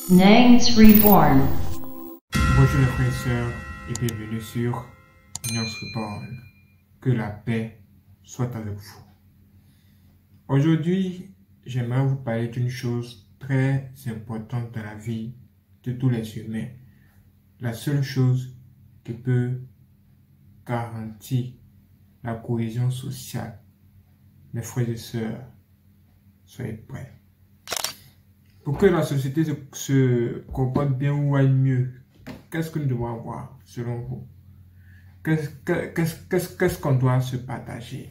Nangs Reborn. Bonjour les frères et sœurs et bienvenue sur Nangs Reborn. Que la paix soit avec vous. Aujourd'hui, j'aimerais vous parler d'une chose très importante dans la vie de tous les humains. La seule chose qui peut garantir la cohésion sociale. Mes frères et sœurs, soyez prêts. Pour que la société se comporte bien ou aille mieux, qu'est-ce que nous devons avoir selon vous? Qu'est-ce qu'on doit se partager?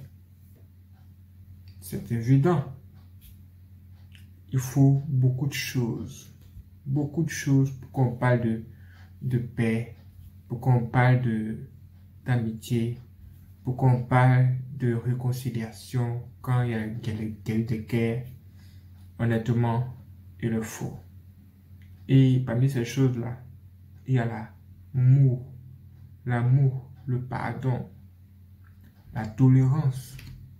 C'est évident. Il faut beaucoup de choses pour qu'on parle de paix, pour qu'on parle d'amitié, pour qu'on parle de réconciliation quand il y a des guerres. Honnêtement, il le faut. Et parmi ces choses-là, il y a l'amour, le pardon, la tolérance.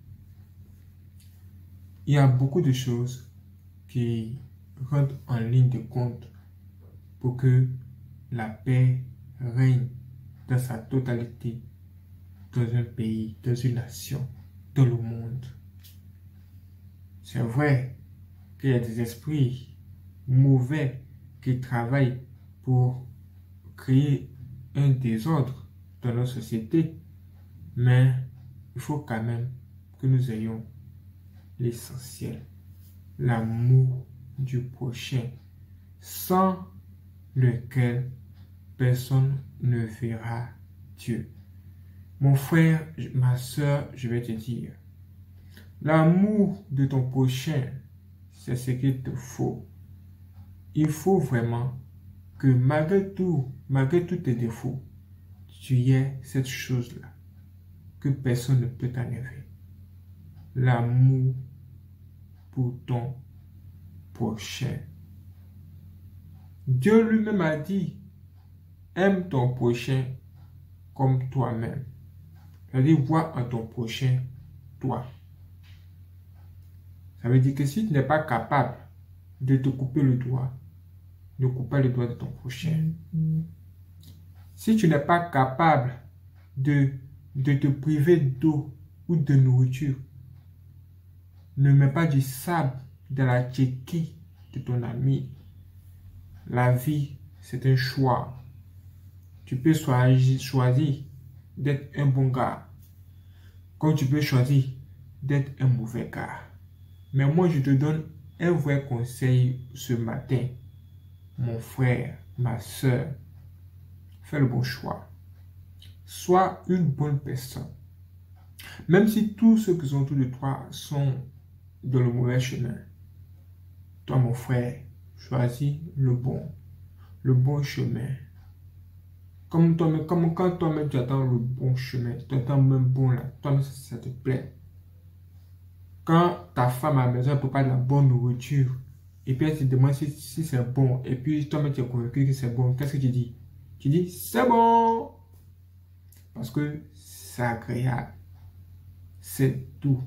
Il y a beaucoup de choses qui rentrent en ligne de compte pour que la paix règne dans sa totalité dans un pays, dans une nation, dans le monde. C'est vrai qu'il y a des esprits mauvais qui travaillent pour créer un désordre dans nos sociétés, mais il faut quand même que nous ayons l'essentiel, l'amour du prochain, sans lequel personne ne verra Dieu. Mon frère, ma soeur, je vais te dire, l'amour de ton prochain, c'est ce qu'il te faut. Il faut vraiment que malgré tous tes défauts, tu aies cette chose-là que personne ne peut t'enlever. L'amour pour ton prochain. Dieu lui-même a dit, aime ton prochain comme toi-même. C'est-à-dire, vois en ton prochain toi. Ça veut dire que si tu n'es pas capable de te couper le doigt, ne coupe pas le doigt de ton prochain. Si tu n'es pas capable de te priver d'eau ou de nourriture, ne mets pas du sable dans la tchéquille de ton ami. La vie, c'est un choix. Tu peux choisir d'être un bon gars, comme tu peux choisir d'être un mauvais gars. Mais moi, je te donne un vrai conseil ce matin. Mon frère, ma soeur, fais le bon choix. Sois une bonne personne. Même si tous ceux qui sont autour de toi sont dans le mauvais chemin, toi, mon frère, choisis le bon chemin. Comme quand toi-même tu attends le bon chemin, tu attends même bon là, toi-même ça te plaît. Quand ta femme à la maison prépare de la bonne nourriture, et puis elle te demande si c'est bon, et puis toi-même tu es convaincu que c'est bon, qu'est-ce que tu dis? Tu dis c'est bon, parce que c'est agréable, c'est tout.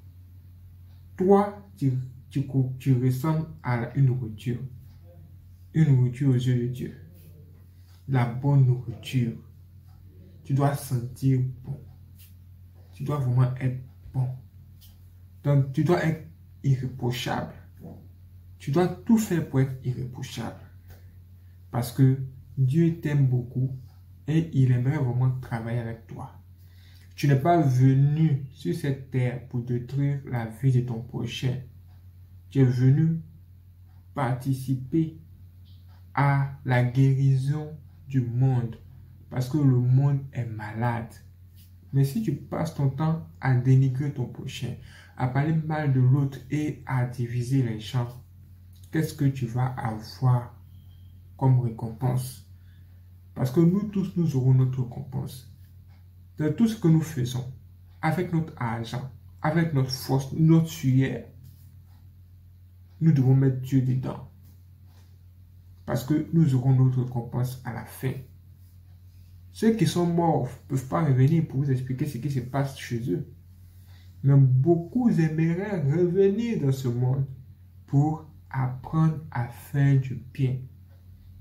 Toi, tu ressembles à une nourriture aux yeux de Dieu. La bonne nourriture. Tu dois sentir bon. Tu dois vraiment être bon. Donc, tu dois être irréprochable. Tu dois tout faire pour être irréprochable. Parce que Dieu t'aime beaucoup et il aimerait vraiment travailler avec toi. Tu n'es pas venu sur cette terre pour détruire la vie de ton prochain. Tu es venu participer à la guérison du monde parce que le monde est malade. Mais si tu passes ton temps à dénigrer ton prochain, à parler mal de l'autre et à diviser les gens, qu'est-ce que tu vas avoir comme récompense? Parce que nous tous, nous aurons notre récompense. Dans tout ce que nous faisons, avec notre argent, avec notre force, notre sueur, nous devons mettre Dieu dedans. Parce que nous aurons notre récompense à la fin. Ceux qui sont morts ne peuvent pas revenir pour vous expliquer ce qui se passe chez eux. Mais beaucoup aimeraient revenir dans ce monde pour apprendre à faire du bien,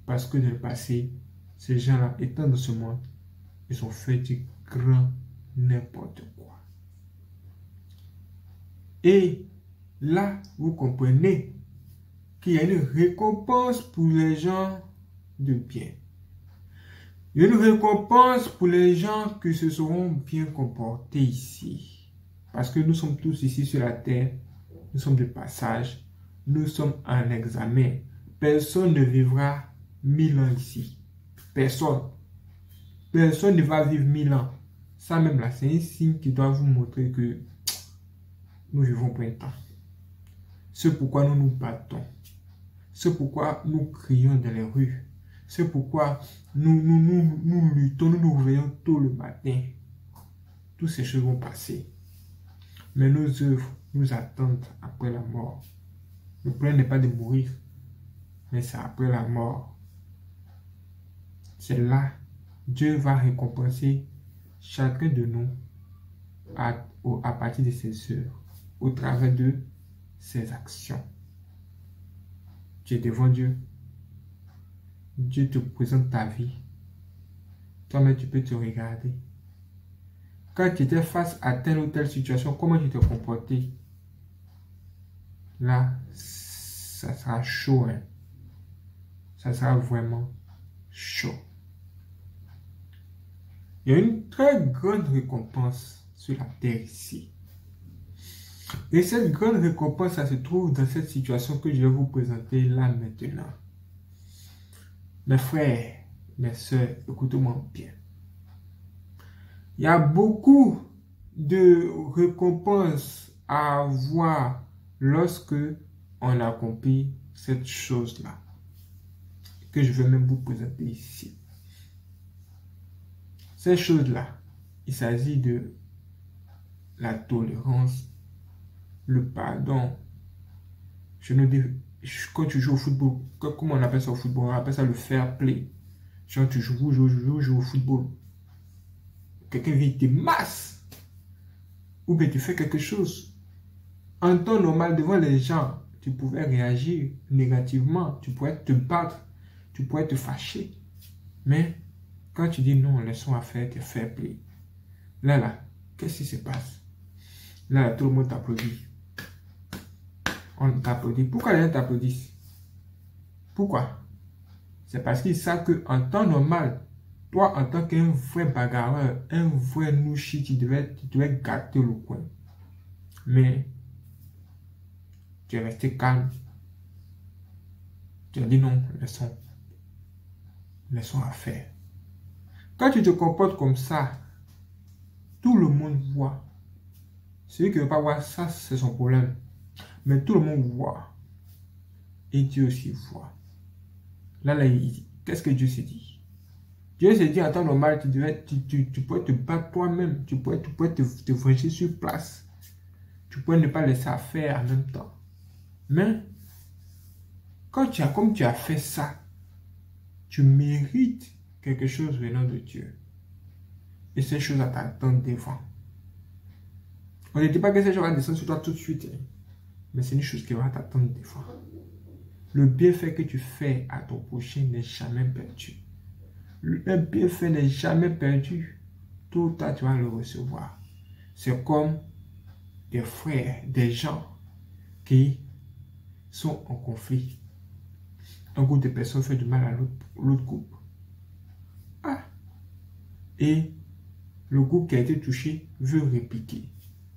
Parce que dans le passé, ces gens-là, étant dans ce monde, ils ont fait du grand n'importe quoi. Et là, vous comprenez qu'il y a une récompense pour les gens de bien. Il y a une récompense pour les gens qui se seront bien comportés ici. Parce que nous sommes tous ici sur la terre. Nous sommes de passage. Nous sommes en examen. Personne ne vivra 1000 ans ici. Personne. Personne ne va vivre 1000 ans. Ça même là, c'est un signe qui doit vous montrer que nous vivons pour un temps. C'est pourquoi nous nous battons. C'est pourquoi nous crions dans les rues. C'est pourquoi nous luttons, nous nous réveillons tôt le matin. Toutes ces choses vont passer. Mais nos œuvres nous attendent après la mort. Le problème n'est pas de mourir, mais c'est après la mort. C'est là, Dieu va récompenser chacun de nous à partir de ses œuvres, au travers de ses actions. Tu es devant Dieu. Dieu te présente ta vie. Toi-même, tu peux te regarder. Quand tu étais face à telle ou telle situation, comment tu te comportais? Là, ça sera chaud. Hein? Ça sera vraiment chaud. Il y a une très grande récompense sur la terre ici. Et cette grande récompense, ça se trouve dans cette situation que je vais vous présenter là maintenant. Mes frères, mes soeurs, écoutez-moi bien. Il y a beaucoup de récompenses à avoir lorsque on accomplit cette chose-là, que je vais même vous présenter ici. Cette chose-là, il s'agit de la tolérance, le pardon. Quand tu joues au football, comment on appelle ça au football? On appelle ça le fair play. Genre tu joues au football. Quelqu'un vient te masse. Ou bien tu fais quelque chose. En temps normal, devant les gens, tu pouvais réagir négativement. Tu pourrais te battre. Tu pourrais te fâcher. Mais quand tu dis non, laissons faire tes fair play. Là, qu'est-ce qui se passe? Là, tout le monde t'applaudit. On t'applaudit. Pourquoi les gens t'applaudissent? Pourquoi? C'est parce qu'ils savent qu'en temps normal, toi, en tant qu'un vrai bagarreur, un vrai nouchi, tu devais gâter le coin. Mais tu es resté calme. Tu as dit non, laissons faire. Quand tu te comportes comme ça, tout le monde voit. Celui qui ne veut pas voir ça, c'est son problème. Mais tout le monde voit. Et Dieu aussi voit. Là, qu'est-ce que Dieu s'est dit? Dieu s'est dit en temps normal, tu pourrais te battre toi-même. Tu pourrais te venger sur place. Tu pourrais ne pas laisser faire en même temps. Mais, comme tu as fait ça, tu mérites quelque chose venant de Dieu. Et ces choses t'attendent devant. On ne dit pas que ces choses vont descendre sur toi tout de suite. Hein. Mais c'est une chose qui va t'attendre devant. Le bienfait que tu fais à ton prochain n'est jamais perdu. Le bienfait n'est jamais perdu. Tôt ou tard, tu vas le recevoir. C'est comme des frères, des gens qui sont en conflit. Un groupe de personnes fait du mal à l'autre groupe. Ah! Et le groupe qui a été touché veut répliquer.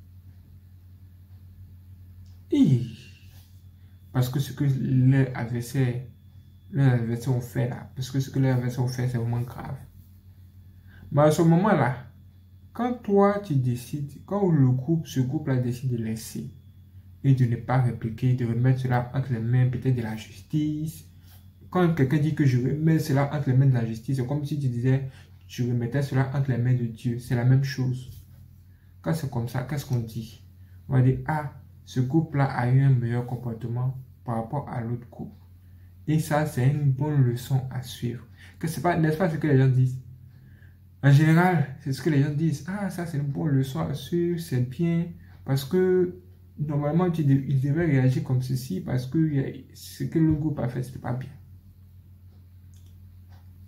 Et parce que ce que les adversaires ont fait là, parce que ce que les adversaires ont fait, c'est vraiment grave. Mais à ce moment-là, quand toi tu décides, quand ce groupe-là décide de laisser et de ne pas répliquer, de remettre cela entre les mains peut-être de la justice, quand quelqu'un dit que je remets cela entre les mains de la justice, c'est comme si tu disais, tu remettais cela entre les mains de Dieu. C'est la même chose. Quand c'est comme ça, qu'est-ce qu'on dit? On va dire, ah, ce groupe-là a eu un meilleur comportement par rapport à l'autre groupe. Et ça, c'est une bonne leçon à suivre. N'est-ce pas ce que les gens disent? En général, c'est ce que les gens disent. Ah, ça, c'est une bonne leçon à suivre, c'est bien. Parce que, normalement, ils devaient réagir comme ceci parce que ce que le groupe a fait, ce n'est pas bien.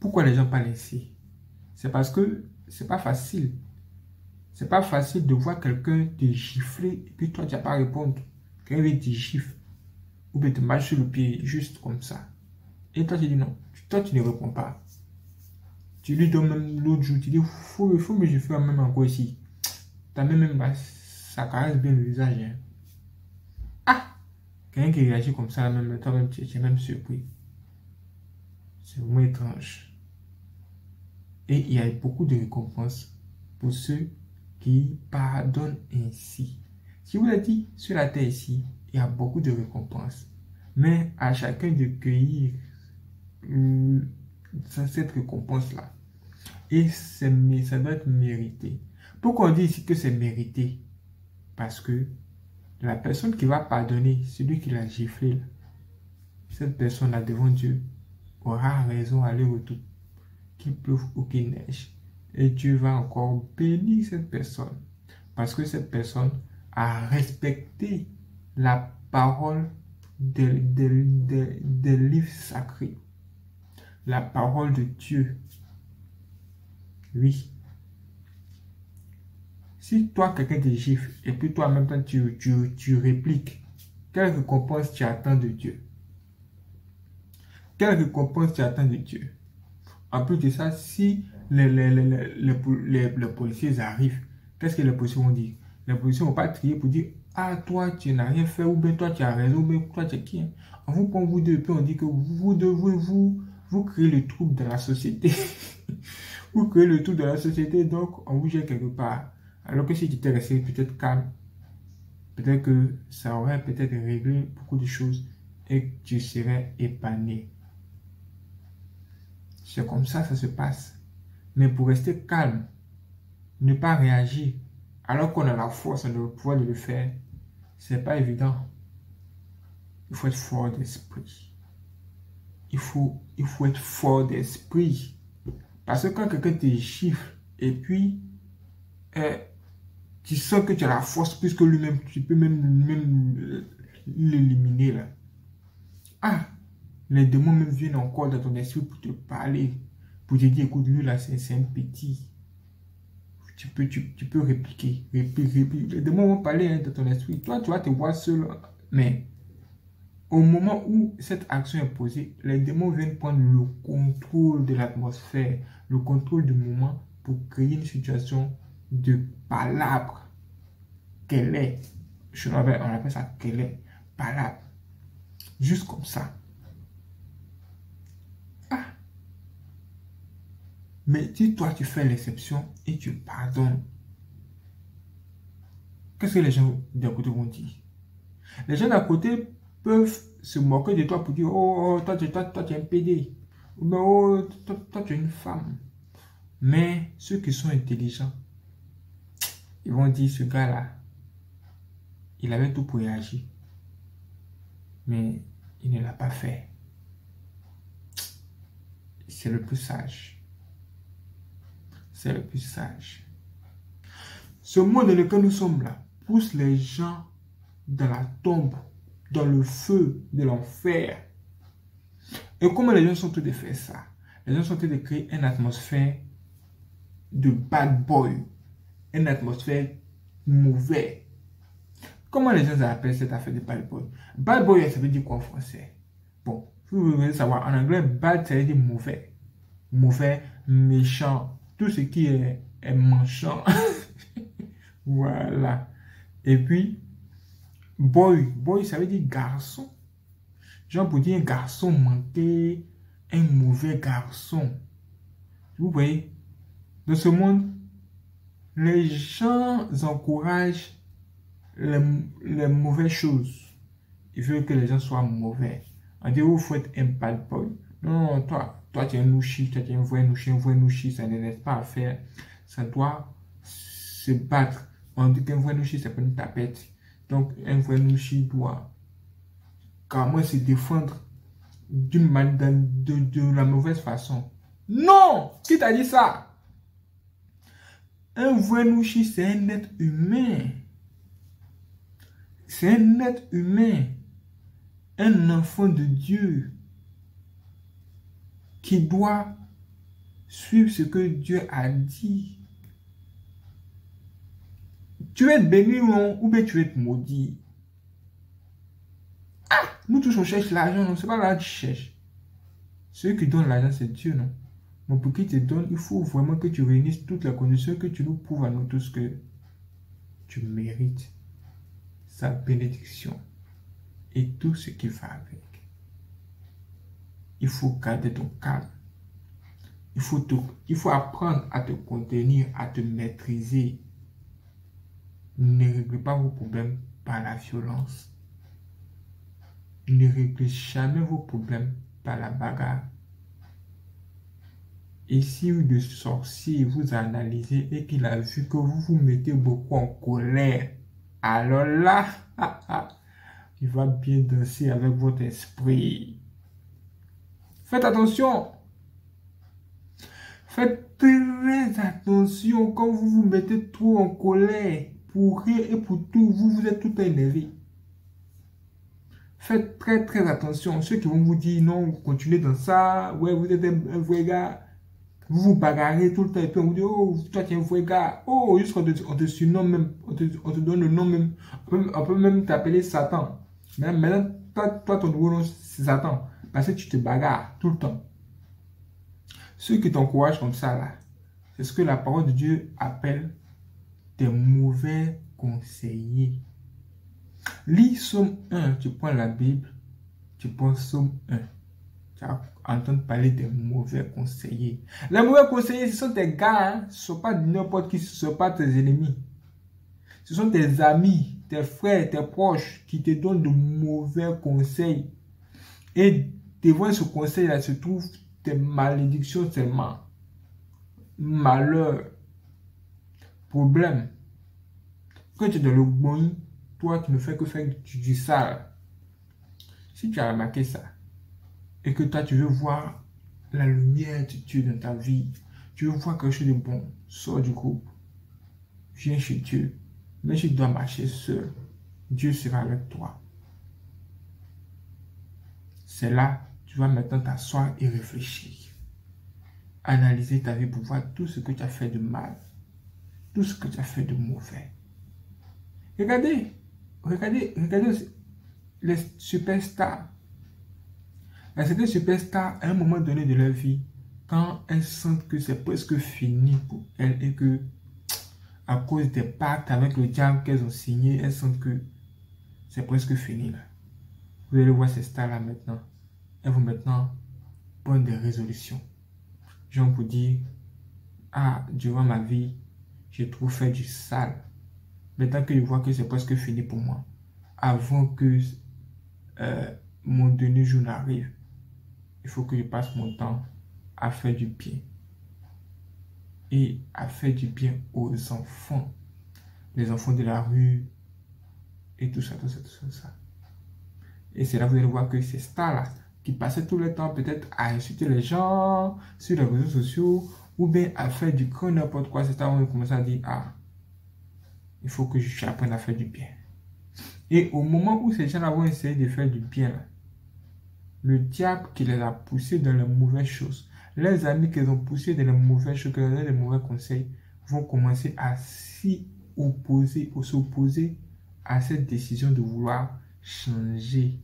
Pourquoi les gens parlent ainsi? C'est parce que c'est pas facile. C'est pas facile de voir quelqu'un te gifler et puis toi, tu n'as pas à répondre. Quelqu'un te gifle ou bien te marche sur le pied juste comme ça. Et toi, tu dis non. Toi, tu ne réponds pas. Tu lui donnes même l'autre jour, tu dis, faut me gifler même encore ici. Ta main même, ça caresse bien le visage. Hein. Ah! Quelqu'un qui réagit comme ça, même toi-même, tu es même surpris. C'est vraiment étrange. Et il y a beaucoup de récompenses pour ceux qui pardonnent ainsi. Si vous l'avez dit, sur la terre ici, il y a beaucoup de récompenses. Mais à chacun de cueillir cette récompense-là. Et ça doit être mérité. Pourquoi on dit ici que c'est mérité? Parce que la personne qui va pardonner, celui qui l'a giflé, cette personne-là devant Dieu aura raison à aller-retour, qu'il pleuve ou qu'il neige. Et Dieu va encore bénir cette personne. Parce que cette personne a respecté la parole des livres sacrés. La parole de Dieu. Oui. Si toi, quelqu'un te gifle, et puis toi, en même temps, tu répliques, quelle récompense tu attends de Dieu? Quelle récompense tu attends de Dieu? En plus de ça, si les policiers arrivent, qu'est-ce que les policiers vont dire? Les policiers ne vont pas trier pour dire, ah, toi, tu n'as rien fait, ou bien toi, tu as raison, ou bien toi, tu es qui? Hein? On vous prend vous deux, et puis on dit que vous devez vous créer le trouble dans la société. Vous créez le trouble dans la société, donc on vous jette quelque part. Alors que si tu étais resté peut-être calme, peut-être que ça aurait peut-être réglé beaucoup de choses et que tu serais épargné. C'est comme ça se passe. Mais pour rester calme, ne pas réagir, alors qu'on a la force et le pouvoir de le faire, c'est pas évident. Il faut être fort d'esprit. Il faut être fort d'esprit. Parce que quand quelqu'un te gifle et puis tu sens que tu as la force plus que lui-même, tu peux même l'éliminer là. Ah, les démons même viennent encore dans ton esprit pour te parler, pour te dire, écoute, lui là, c'est un petit. Tu peux répliquer, répliquer. Les démons vont parler hein, dans ton esprit. Toi, tu vas te voir seul. Mais au moment où cette action est posée, les démons viennent prendre le contrôle de l'atmosphère, le contrôle du moment pour créer une situation de palabre. Qu'elle est. On appelle ça qu'elle est. Palabre. Juste comme ça. Ah. Mais si toi tu fais l'exception et tu pardonnes, qu'est-ce que les gens d'à côté vont dire? Les gens d'à côté peuvent se moquer de toi pour dire, oh, toi tu es un PD. Ou bien, oh, toi tu es une femme. Mais ceux qui sont intelligents, ils vont dire, ce gars-là, il avait tout pour réagir. Mais il ne l'a pas fait. C'est le plus sage. C'est le plus sage. Ce monde dans lequel nous sommes là pousse les gens dans la tombe, dans le feu de l'enfer. Et comment les gens sont en train de faire ça? Les gens sont en train de créer une atmosphère de bad boy, une atmosphère mauvaise. Comment les gens appellent cette affaire de bad boy? Bad boy, ça veut dire quoi en français? Bon, vous voulez savoir, en anglais, bad, ça veut dire mauvais. Mauvais, méchant, tout ce qui est manchant. Voilà. Et puis, boy, ça veut dire garçon. Genre pour dire un garçon manqué, un mauvais garçon. Vous voyez, dans ce monde, les gens encouragent les mauvaises choses. Ils veulent que les gens soient mauvais. On dit, vous faut être un bad boy. Non, toi tu es un nouchi, toi tu es un vrai nouchi, ça n'est pas à faire. Ça doit se battre. On dit qu'un vrai nouchi, c'est pas une tapette. Donc, un vrai nouchi doit comment se défendre de la mauvaise façon. Non! Qui t'a dit ça? Un vrai nouchi, c'est un être humain. C'est un être humain. Un enfant de Dieu qui doit Suive ce que Dieu a dit. Tu vas être béni ou bien tu vas être maudit. Ah, nous tous on cherche l'argent, non, c'est pas là que tu cherches. Celui qui donne l'argent, c'est Dieu, non? Mais pour qu'il te donne, il faut vraiment que tu réunisses toutes les conditions, que tu nous prouves à nous tous que tu mérites sa bénédiction et tout ce qui va avec. Il faut garder ton calme. Il faut apprendre à te contenir, à te maîtriser. Ne réglez pas vos problèmes par la violence. Ne réglez jamais vos problèmes par la bagarre. Et si le sorcier vous a analysé et qu'il a vu que vous vous mettez beaucoup en colère, alors là, il va bien danser avec votre esprit. Faites attention. Faites très attention quand vous vous mettez trop en colère. Pour rien et pour tout, vous êtes tout énervé. Faites très attention. Ceux qui vont vous dire non, vous continuez dans ça, ouais, vous êtes un vrai gars. Vous vous bagarrez tout le temps et puis on vous dit, oh, toi tu es un vrai gars. Oh, juste on te surnomme même, on te donne le nom même. On peut même t'appeler Satan. Mais maintenant, toi, ton nouveau nom, c'est Satan. Parce que tu te bagarres tout le temps. Ceux qui t'encouragent comme ça, là, c'est ce que la parole de Dieu appelle des mauvais conseillers. Lis Somme 1, tu prends la Bible, tu prends Somme 1. Tu vas entendre parler des mauvais conseillers. Les mauvais conseillers, ce sont des gars, hein, ce ne sont pas n'importe qui, ce ne sont pas tes ennemis. Ce sont tes amis, tes frères, tes proches qui te donnent de mauvais conseils. Et devant ce conseil-là se trouvent tes malédictions seulement. Malheur, problème. Quand tu es dans le bon, toi qui ne fais que faire du sale. Si tu as remarqué ça, et que toi tu veux voir la lumière de Dieu dans ta vie, tu veux voir quelque chose de bon, sors du groupe, viens chez Dieu. Mais tu dois marcher seul. Dieu sera avec toi. C'est là, tu vas maintenant t'asseoir et réfléchir. Analyser ta vie pour voir tout ce que tu as fait de mal, tout ce que tu as fait de mauvais. Regardez les superstars. Certaines superstars, à un moment donné de leur vie, quand elles sentent que c'est presque fini pour elles et que, à cause des pactes avec le diable qu'elles ont signé, elles sentent que c'est presque fini là. Vous allez voir ces stars là maintenant. Elles vont maintenant prendre des résolutions. Genre pour dire, ah, durant ma vie, j'ai trop fait du sale. Maintenant que je vois que c'est presque fini pour moi, avant que mon dernier jour n'arrive, il faut que je passe mon temps à faire du bien. Et à faire du bien aux enfants. Les enfants de la rue. Et tout ça. Et c'est là que vous allez voir que ces stars-là, qui passaient tout le temps peut-être à insulter les gens sur les réseaux sociaux, ou bien à faire du grand n'importe quoi, c'est là où on commence à dire, ah, il faut que j'apprenne à faire du bien. Et au moment où ces gens-là vont essayer de faire du bien, là, le diable qui les a poussés dans les mauvaises choses, les amis qu'ils ont poussés dans les mauvaises choses, qui leur donnent les mauvais conseils, vont commencer à s'opposer à cette décision de vouloir changer.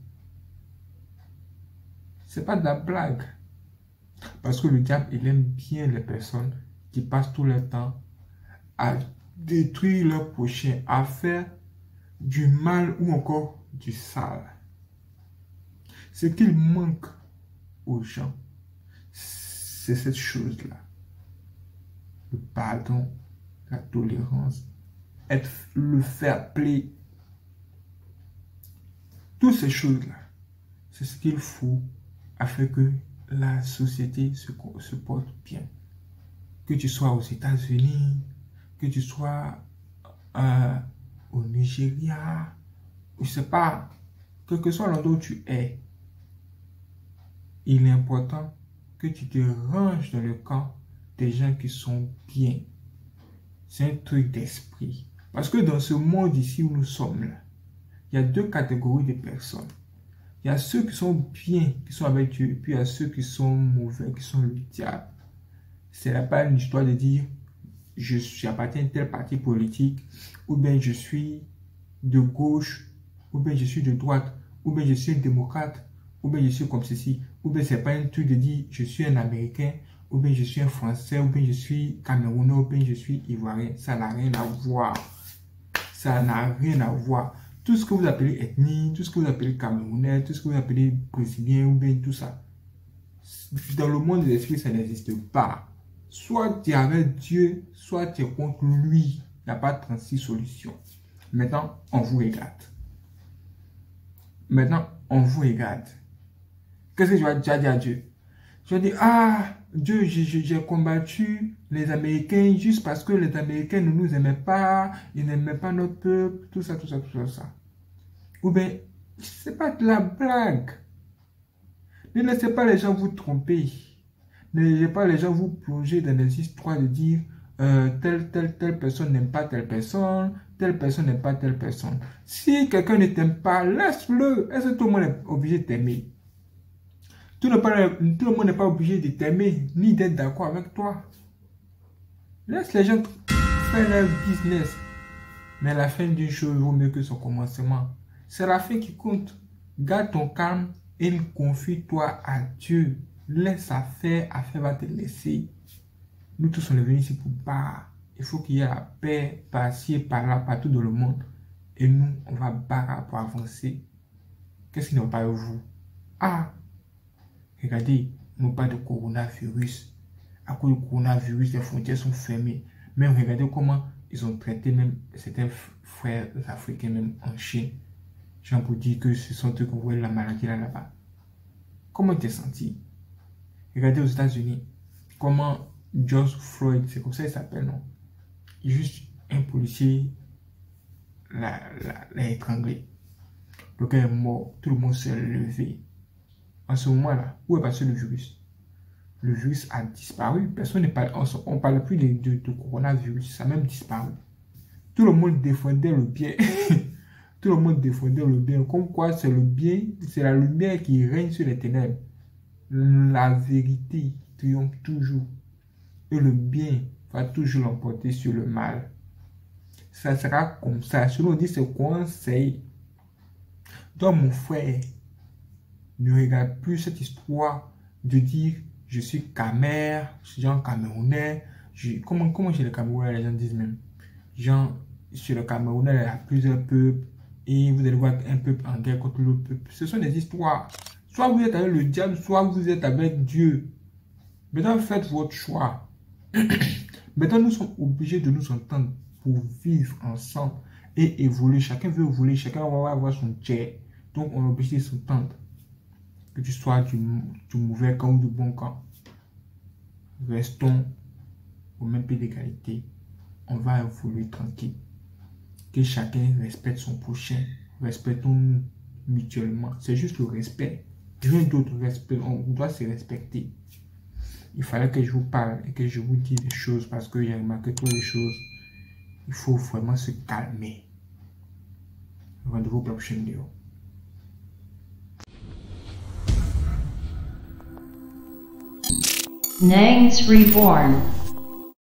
C'est pas de la blague. Parce que le diable, il aime bien les personnes qui passent tout leur temps à détruire leur prochain, à faire du mal ou encore du sale. Ce qu'il manque aux gens, c'est cette chose-là. Le pardon, la tolérance, le fair play. Toutes ces choses-là, c'est ce qu'il faut afin que la société se porte bien. Que tu sois aux États-Unis, que tu sois au Nigeria, je ne sais pas, quel que soit l'endroit où tu es, il est important que tu te ranges dans le camp des gens qui sont bien. C'est un truc d'esprit. Parce que dans ce monde ici où nous sommes là, il y a deux catégories de personnes. Il y a ceux qui sont bien, qui sont avec Dieu, et puis il y a ceux qui sont mauvais, qui sont le diable. Ce n'est pas une histoire de dire j'appartiens à tel parti politique, ou bien je suis de gauche, ou bien je suis de droite, ou bien je suis un démocrate, ou bien je suis comme ceci, ou bien c'est pas un truc de dire je suis un Américain, ou bien je suis un Français, ou bien je suis Camerounais, ou bien je suis Ivoirien. Ça n'a rien à voir. Ça n'a rien à voir. Tout ce que vous appelez ethnie, tout ce que vous appelez Camerounais, tout ce que vous appelez Brésilien, ou bien tout ça, dans le monde des esprits, ça n'existe pas. Soit tu es avec Dieu, soit tu es contre lui. Il n'y a pas 36 solutions. Maintenant, on vous regarde. Maintenant, on vous regarde. Qu'est-ce que tu vas dire à Dieu? Tu vas dire, ah, Dieu, j'ai combattu les Américains juste parce que les Américains ne nous aimaient pas, ils n'aimaient pas notre peuple, tout ça, tout ça, tout ça. Ou bien, c'est pas de la blague. Ne laissez pas les gens vous tromper. Ne laissez pas les gens vous plonger dans des histoires de dire telle personne n'aime pas telle personne n'aime pas telle personne. Si quelqu'un ne t'aime pas, laisse-le. Est-ce que tout le monde est obligé de t'aimer? Tout le monde n'est pas obligé de t'aimer ni d'être d'accord avec toi. Laisse les gens faire leur business. Mais la fin d'une chose vaut mieux que son commencement. C'est la fin qui compte. Garde ton calme et confie-toi à Dieu. Laisse affaire va te laisser. Nous tous, on est venus ici pour battre. Il faut qu'il y ait la paix par-ci, par-là, partout dans le monde. Et nous, on va battre pour avancer. Qu'est-ce qui ne va pas avec vous? Ah! Regardez, nous parlons de coronavirus. À cause du coronavirus, les frontières sont fermées. Mais regardez comment ils ont traité même certains frères africains, même en Chine. J'ai pour dire que ce sont eux qui ont vu la maladie là-bas. Comment tu t'es senti? Regardez aux États-Unis, comment George Floyd, c'est comme ça qu'il s'appelle, non? Juste un policier l'a étranglé. Le gars est mort, tout le monde s'est levé. En ce moment-là, où est passé le virus? Le virus a disparu. Personne ne parle, on ne parle plus de coronavirus, ça a même disparu. Tout le monde défendait le bien. Tout le monde défendait le bien. Comme quoi, c'est le bien, c'est la lumière qui règne sur les ténèbres. La vérité triomphe toujours. Et le bien va toujours l'emporter sur le mal. Ça sera comme ça. Selon on dit, c'est conseil. Donc, mon frère, ne regarde plus cette histoire de dire je suis Camer, je suis genre Camerounais. Comment chez les Camerounais, les gens disent même genre, chez le Camerounais, il y a plusieurs peuples et vous allez voir un peuple en guerre contre l'autre peuple. Ce sont des histoires. Soit vous êtes avec le diable, soit vous êtes avec Dieu. Maintenant, faites votre choix. Maintenant, nous sommes obligés de nous entendre pour vivre ensemble et évoluer. Chacun veut évoluer, chacun va avoir son jet. Donc, on est obligé de s'entendre. Que tu sois du mauvais camp ou du bon camp. Restons au même pied d'égalité. On va évoluer tranquille. Que chacun respecte son prochain. Respectons-nous mutuellement. C'est juste le respect. Rien d'autre. Respect. On doit se respecter. Il fallait que je vous parle et que je vous dise des choses parce que j'ai remarqué toutes les choses. Il faut vraiment se calmer. Rendez-vous pour la prochaine vidéo. Nangs Reborn.